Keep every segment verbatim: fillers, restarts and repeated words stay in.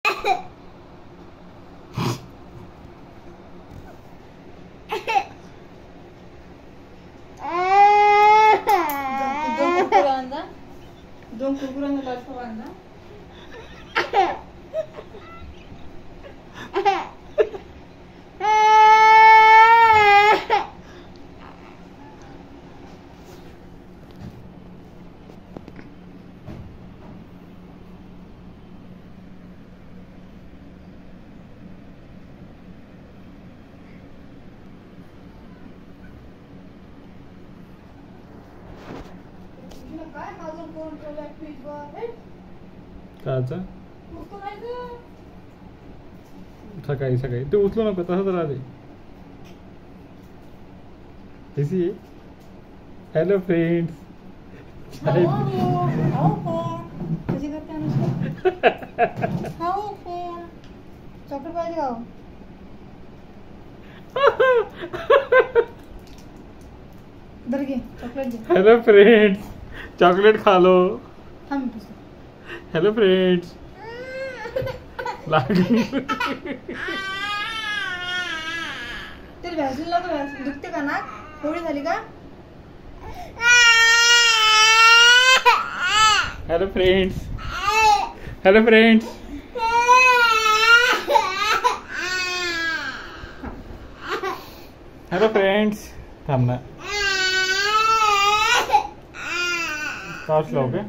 दोन कुरकुऱ्यांना बर्फ बांधा. काचा सकाळी सकाळी ते उचलू नको तसंच राहते. Hello friends. चॉकलेट पाहिजे का? इधर घे चॉकलेट घे. हेलो फ्रेंड्स चॉकलेट खा लो. Hello friends. तेल भॅसलीन लावतो. भॅसलीन दुखते का ना? थोडी झाली का? Hello friends. Hello friends. Hello friends. थांब ना. टॉर्च लाव का?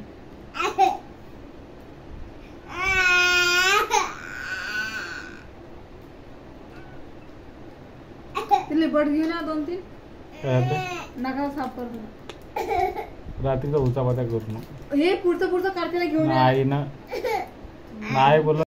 लिबड घेऊन या दोन तीन. नका साफ कर. रात्रीचा उचापात्या करू. हे पुढचं पुढचं कार्तीला घेऊन नाही ना. नाही बोल.